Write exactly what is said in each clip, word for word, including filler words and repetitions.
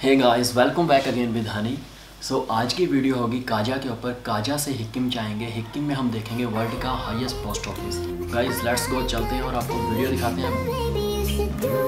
Hey guys, welcome back again with Honey. So आज की video होगी काजा के ऊपर। काजा से हिक्किम जाएंगे। हिक्किम में हम देखेंगे वर्ल्ड का highest post office. Guys let's go, चलते हैं और आपको वीडियो दिखाते हैं।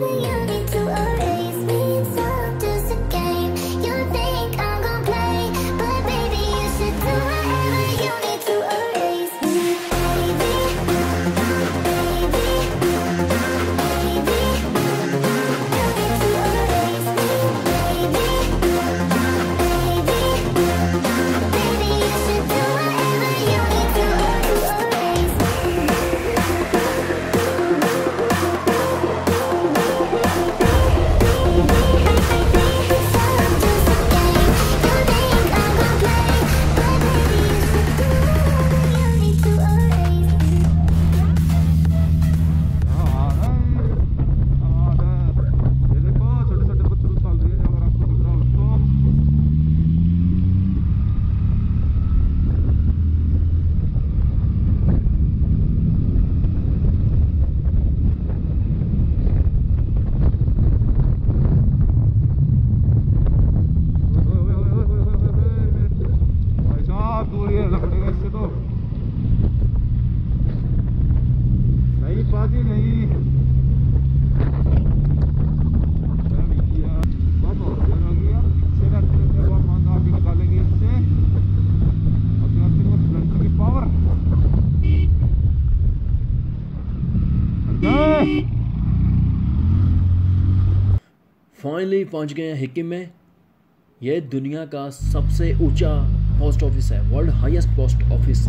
फाइनली पहुंच गए हैं हिक्किम में। यह दुनिया का सबसे ऊंचा पोस्ट ऑफिस है, वर्ल्ड हाईएस्ट पोस्ट ऑफिस।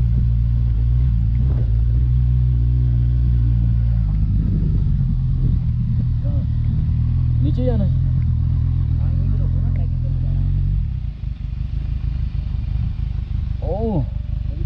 नीचे जाना है। ओह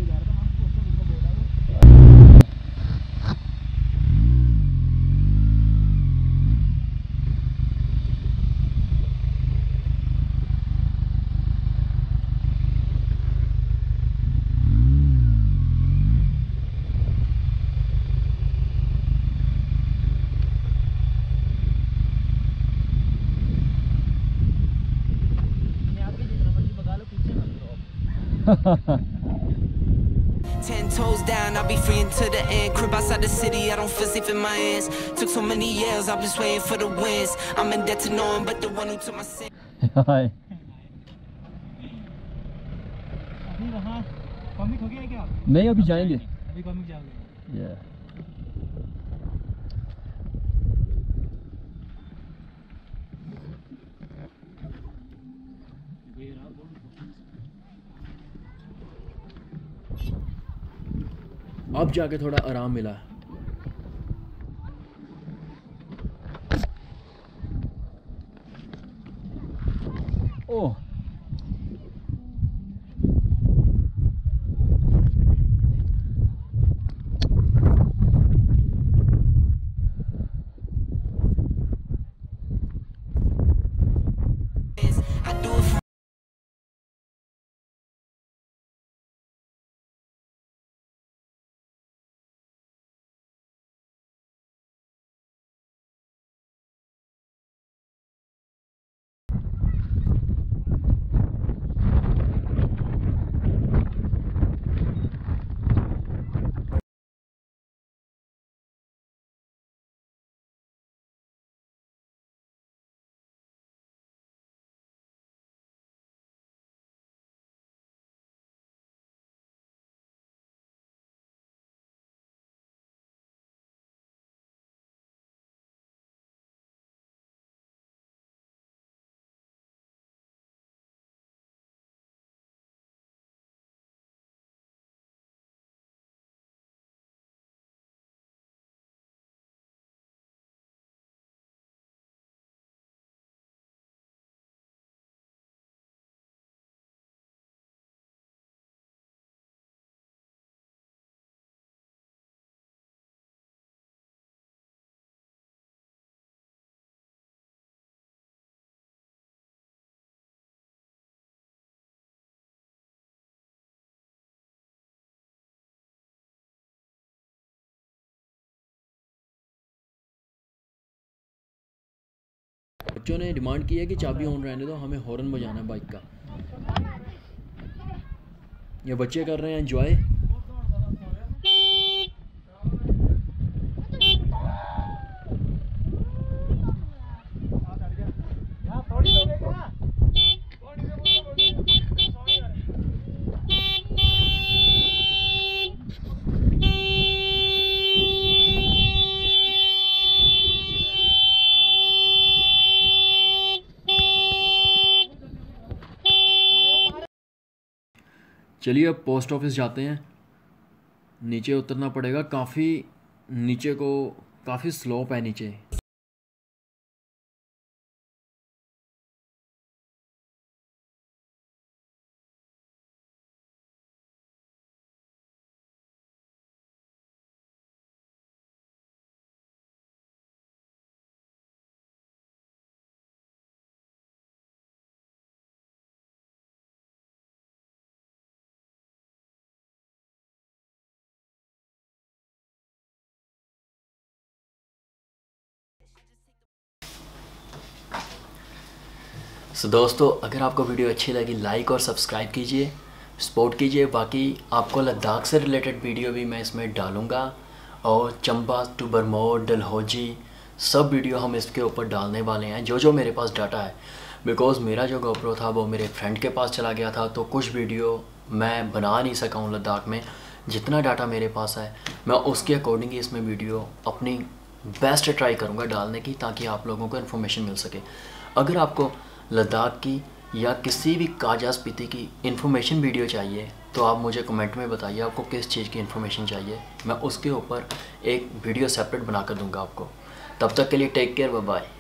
Ten toes down, I'll be free until the end. Crib outside the city, I don't feel safe in my hands. Took so many years, I've been waiting for the wins. I'm in debt to no one but the one who took my sin. Hi. नहीं, अभी जाएंगे। अभी comic जाओगे? Yeah. अब जाके थोड़ा आराम मिला। ओह बच्चों ने डिमांड की है कि चाबी ऑन रहने दो, हमें हॉर्न बजाना है बाइक का। ये बच्चे कर रहे हैं एंजॉय। चलिए अब पोस्ट ऑफिस जाते हैं। नीचे उतरना पड़ेगा, काफ़ी नीचे को काफ़ी स्लोप है नीचे। सो so, दोस्तों अगर आपको वीडियो अच्छी लगी लाइक और सब्सक्राइब कीजिए, सपोर्ट कीजिए। बाकी आपको लद्दाख से रिलेटेड वीडियो भी मैं इसमें डालूँगा और चंबा टू बरमोर डलहौजी सब वीडियो हम इसके ऊपर डालने वाले हैं, जो जो मेरे पास डाटा है। बिकॉज़ मेरा जो गोप्रो था वो मेरे फ्रेंड के पास चला गया था, तो कुछ वीडियो मैं बना नहीं सका हूँ लद्दाख में। जितना डाटा मेरे पास है मैं उसके अकॉर्डिंग ही इसमें वीडियो अपनी बेस्ट ट्राई करूँगा डालने की, ताकि आप लोगों को इन्फॉर्मेशन मिल सके। अगर आपको लद्दाख की या किसी भी काजा स्पीति की इन्फॉर्मेशन वीडियो चाहिए तो आप मुझे कमेंट में बताइए आपको किस चीज़ की इन्फॉर्मेशन चाहिए, मैं उसके ऊपर एक वीडियो सेपरेट बना कर दूंगा आपको। तब तक के लिए टेक केयर, बाय बाय।